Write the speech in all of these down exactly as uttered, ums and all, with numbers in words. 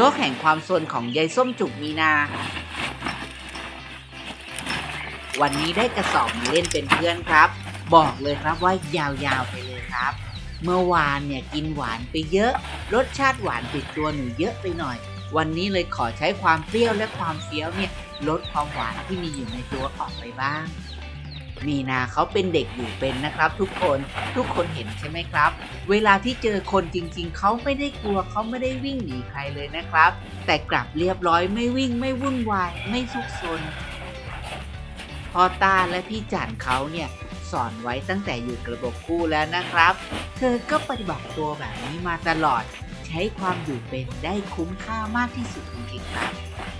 กแห่งความซนของยายส้มจุกมีนาวันนี้ได้กระสอบมาเล่นเป็นเพื่อนครับบอกเลยครับว่ายาวๆไปเลยครับเมื่อวานเนี่ยกินหวานไปเยอะรสชาติหวานติดตัวหนูเยอะไปหน่อยวันนี้เลยขอใช้ความเปรี้ยวและความเฟี้ยวเนี่ยลดความหวานที่มีอยู่ในตัวออกไปบ้างมีนาเขาเป็นเด็กอยู่เป็นนะครับทุกคนทุกคนเห็นใช่ไหมครับเวลาที่เจอคนจริงๆเขาไม่ได้กลัวเขาไม่ได้วิ่งหนีใครเลยนะครับแต่กลับเรียบร้อยไม่วิ่งไม่วุ่นวายไม่ซุกซนพ่อตาและพี่จันเขาเนี่ยสอนไว้ตั้งแต่อยู่กระบอกคู่แล้วนะครับเธอก็ปฏิบัติตัวแบบนี้มาตลอดใช้ความอยู่เป็นได้คุ้มค่ามากที่สุดจริงๆครับ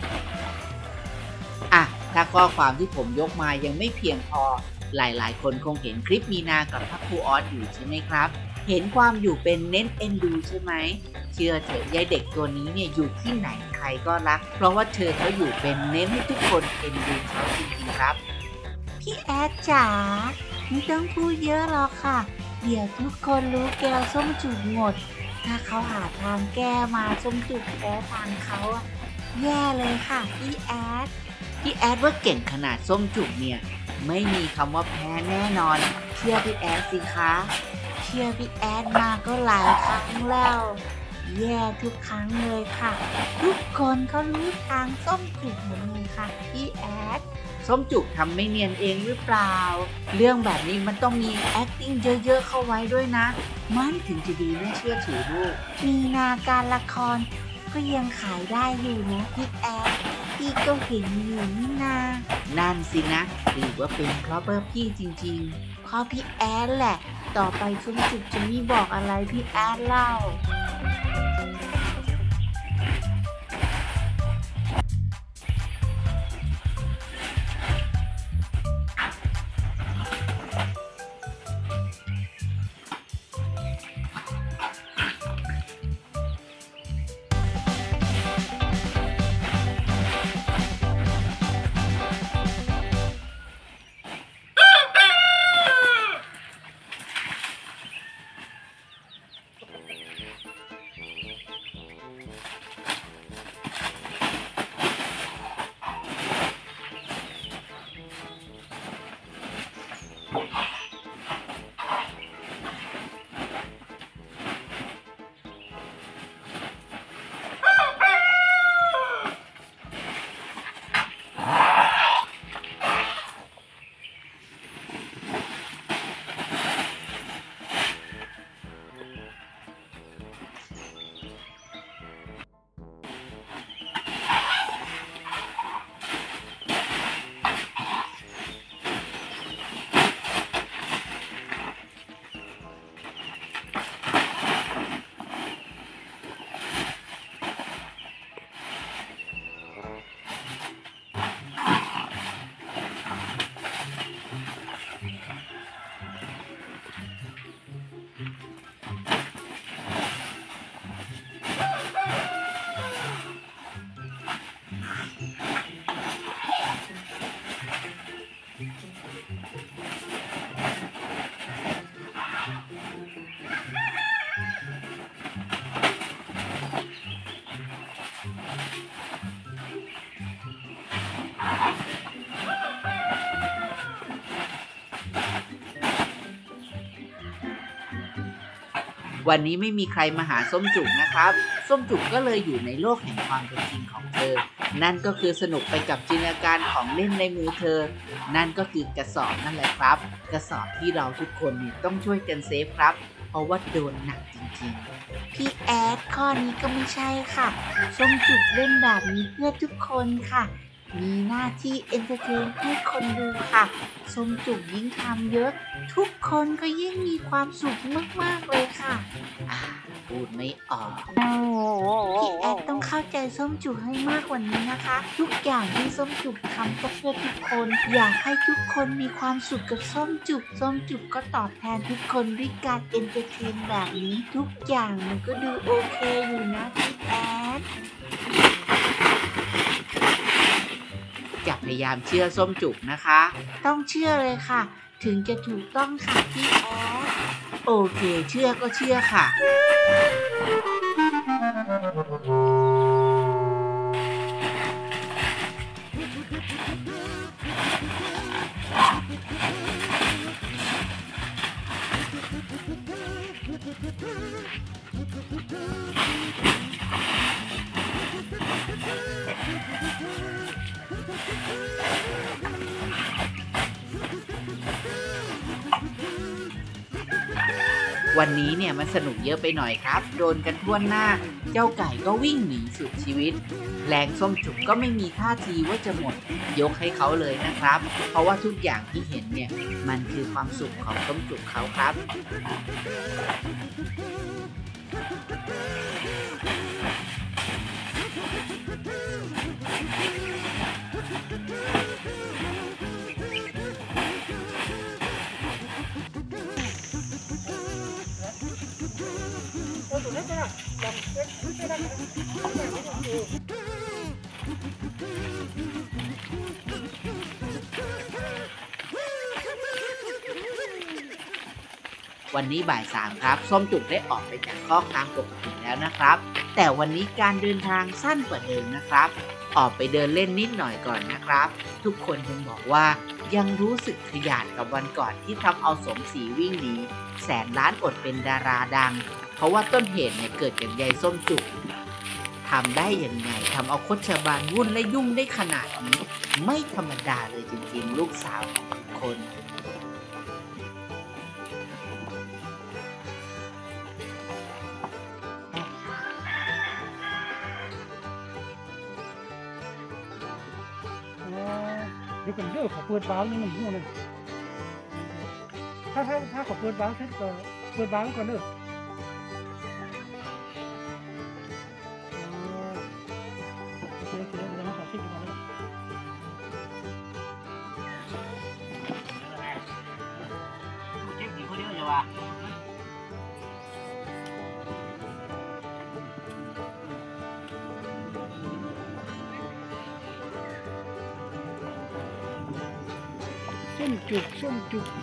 อ่ะถ้าข้อความที่ผมยกมายังไม่เพียงพอหลายๆคนคงเห็นคลิปมีนากับพระครูออสอยู่ใช่ไหมครับเห็นความอยู่เป็นเน้นเอ็นดูใช่ไหมเชื่อเถอะยายเด็กตัวนี้เนี่ยอยู่ที่ไหนใครก็รักเพราะว่าเธอเขาอยู่เป็นเน้นให้ทุกคนเอ็นดูเขาจริงๆครับพี่แอดจ๋าไม่ต้องพูดเยอะหรอกค่ะเดี๋ยวทุกคนรู้แก้วส้มจุกหมดถ้าเขาหาทางแก้มาส้มจุกแพ้ทางเขาอะแย่เลยค่ะพี่แอดพี่แอดว่าเก่งขนาดส้มจุกเนี่ยไม่มีคำว่าแพ้แน่นอนเชื่อพี่แอดสิคะเชื่อพี่แอดมาก็หลายครั้งแล้วแย่ทุกครั้งเลยค่ะทุกคนเขารู้ทางส้มจุกหมดเลยค่ะพี่แอดส้มจุกทำไม่เนียนเองหรือเปล่าเรื่องแบบนี้มันต้องมี acting เยอะๆเข้าไว้ด้วยนะมันถึงจะดีน่าเชื่อถือลูกมีนาการละครก็ยังขายได้อยู่นะพี่แอดพี่ก็เห็นอยู่นี่นานั่นสินะหรือว่าเป็นเพราะเบอร์พี่จริงๆเพราะพี่แอดแหละต่อไปส้มจุกจะไม่บอกอะไรพี่แอดเล่าวันนี้ไม่มีใครมาหาส้มจุกนะครับส้มจุกก็เลยอยู่ในโลกแห่งความเป็นจริงของเธอนั่นก็คือสนุกไปกับจินตนาการของเล่นในมือเธอนั่นก็คือกระสอบนั่นแหละครับกระสอบที่เราทุกคนเนี่ยต้องช่วยกันเซฟครับเพราะว่าโดนหนักจริงๆพี่แอดข้อนี้ก็ไม่ใช่ค่ะส้มจุกเล่นแบบนี้เพื่อทุกคนค่ะมีหน้าที่เอนเตอร์เทนให้คนดูค่ะส้มจุกยิ่งทำเยอะทุกคนก็ยิ่งมีความสุขมากๆเลยค่ะพูดไม่ออกพี่แอดต้องเข้าใจส้มจุกให้มากกว่านี้นะคะทุกอย่างที่ส้มจุกทำก็เพื่อทุกคนอยากให้ทุกคนมีความสุขกับส้มจุกส้มจุกก็ตอบแทนทุกคนด้วยการเอนเตอร์เทนแบบนี้ทุกอย่างมันก็ดูโอเคอยู่นะพี่แอดอย่าพยายามเชื่อส้มจุกนะคะต้องเชื่อเลยค่ะถึงจะถูกต้องค่ะพี่แอดโอเคเชื่อก็เชื่อค่ะวันนี้เนี่ยมันสนุกเยอะไปหน่อยครับโดนกันทั่วหน้าเจ้าไก่ก็วิ่งหนีสุดชีวิตแรงส้มจุกก็ไม่มีท่าทีว่าจะหมดยกให้เขาเลยนะครับเพราะว่าทุกอย่างที่เห็นเนี่ยมันคือความสุขของส้มจุกเขาครับ วันนี้บ่ายสามครับส้มจุกได้ออกไปจากคอกตามปกติแล้วนะครับแต่วันนี้การเดินทางสั้นกว่าเดิมนะครับออกไปเดินเล่นนิดหน่อยก่อนนะครับทุกคนยังบอกว่ายังรู้สึกขยาดกับวันก่อนที่ทำเอาสมศรีวิ่งหนีแสนล้านอดเป็นดาราดังเพราะว่าต้นเหตุเนี่ยเกิดจากยายส้มจุกทำได้ยังไงทำเอาโคชบาลวุ่นและยุ่งได้ขนาดนี้ไม่ธรรมดาเลยจริงๆลูกสาวของทุกคนเดี๋ยวผมเลือกขอเปิดวาล์วนี่มันหูนึงถ้าถ้าถ้าขอเปิดวาล์วเสร็จก็เปิดวาล์วก่อนเด้อโอเคโอเคเดี๋ยวมาสาธิตดูก่อนเลยเช็คดีคนเดียวจะว่าส้มจุกส้มจุก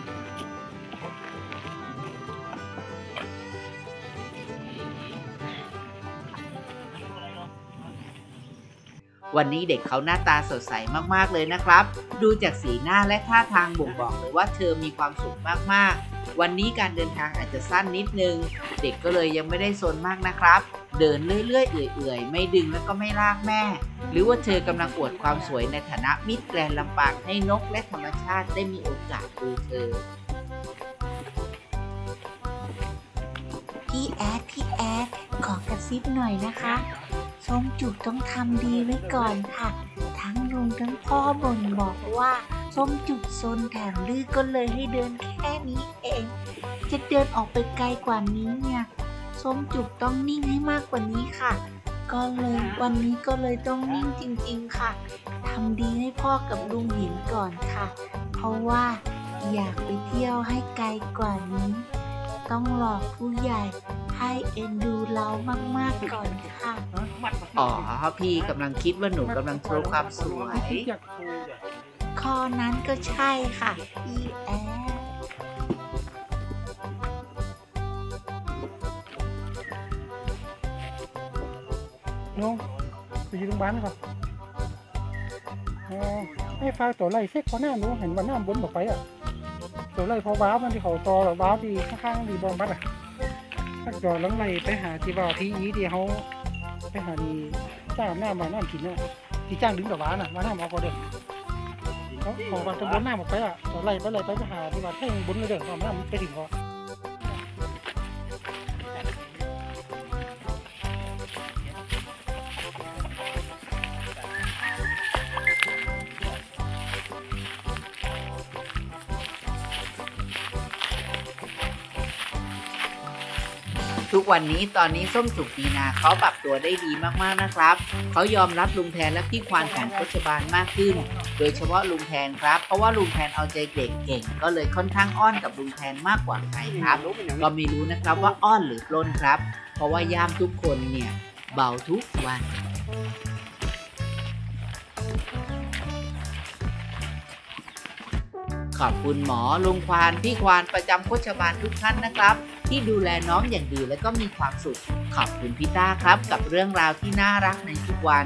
วันนี้เด็กเขาหน้าตาสดใสมากๆเลยนะครับดูจากสีหน้าและท่าทางบ่งบอกเลยว่าเธอมีความสุขมากๆวันนี้การเดินทางอาจจะสั้นนิดนึงเด็กก็เลยยังไม่ได้ซนมากนะครับเดินเรื่อยๆเอื่อยๆไม่ดึงแล้วก็ไม่ลากแม่หรือว่าเธอกำลังอวดความสวยในฐานะมิตรแกรนด์ลำปางให้นกและธรรมชาติได้มีโอกาสดูเธอพี่แอดพี่แอดขอกระซิบหน่อยนะคะส้มจุกต้องทำดีไว้ก่อนค่ะทั้งลุงทั้งพ่อบ่นบอกว่าส้มจุกซนแถมดื้อก็เลยให้เดินแค่นี้เองจะเดินออกไปไกลกว่านี้เนี่ยส้มจุกต้องนิ่งให้มากกว่านี้ค่ะก็เลยวันนี้ก็เลยต้องนิ่งจริงๆค่ะทำดีให้พ่อกับลุงเห็นก่อนค่ะเพราะว่าอยากไปเที่ยวให้ไกลกว่านี้ต้องหลอกผู้ใหญ่ให้เอ็นดูเรามากๆก่อนค่ะอ๋อพี่กำลังคิดว่าหนูกำลังโชว์ความสวยข้อนั้นก็ใช่ค่ะพี่แอดน้องไปอยู่โรงพยาบาลนะครับอ๋อให้ฟ้าตัวไล่เช็คพอหน้าหนูเห็นว่าหน้าบนบอกไปอ่ะตัวไล่พอว้าวมันที่เขาตอหรือว้าวที่ข้างๆดีบอมบัดอ่ะถ้าจอดแล้วไล่ไปหาที่ว่าที่อีที่เขาไปหาดีจ้างหน้ามาหน้ากินเนี่ยที่จ้างดึงกับว้าน่ะมาหน้ามาก็เด้อเขาขอวันจะบนหน้าบอกไปอ่ะตัวไล่ไปไล่ไปไปหาที่ว่าแท่งบนเลยเด้อความหน้ามันไปถึงเขาทุกวันนี้ตอนนี้ส้มสุกปีนาเขาปรับตัวได้ดีมากๆนะครับเขายอมรับลุงแทนและพี่ควานแผนโคชบาลมากขึ้นโดยเฉพาะลุงแทนครับเพราะว่าลุงแทนเอาใจเด็กเก่งก็เลยค่อนข้างอ้อนกับลุงแทนมากกว่าใครครับก็ไม่รู้นะครับว่าอ้อนหรือปล้นครับเพราะว่าย่ามทุกคนเนี่ยเบาทุกวันขอบคุณหมอลุงควานพี่ควานประจำโคชบาลทุกท่านนะครับที่ดูแลน้องอย่างดีและก็มีความสุขขอบคุณพี่ต้าครับกับเรื่องราวที่น่ารักในทุกวัน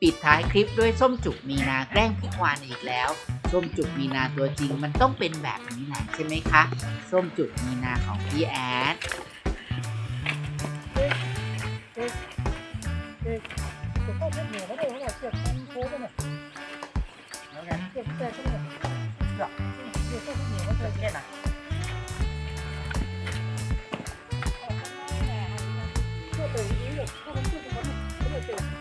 ปิดท้ายคลิปด้วยส้มจุกมีนาแกล้งพี่ควานอีกแล้วส้มจุกมีนาตัวจริงมันต้องเป็นแบบนี้แหละใช่ไหมคะส้มจุกมีนาของพี่แอดเอ๊ะเอ๊ะเอ๊ะเดี๋ยวพ่อเช็ดเหนียวเขาด้วยเขาบอกเจ็บมันโค้งเนี่ยแล้วไงเจ็บแตกก็เนี่ยเดี๋ยวเดี๋ยวพ่อเช็ดเหนียวเขาเจ็บแค่ไหนเจ็บเตะอย่างนี้เลยถ้ามันเจ็บตรงนั้นไม่ได้เตะ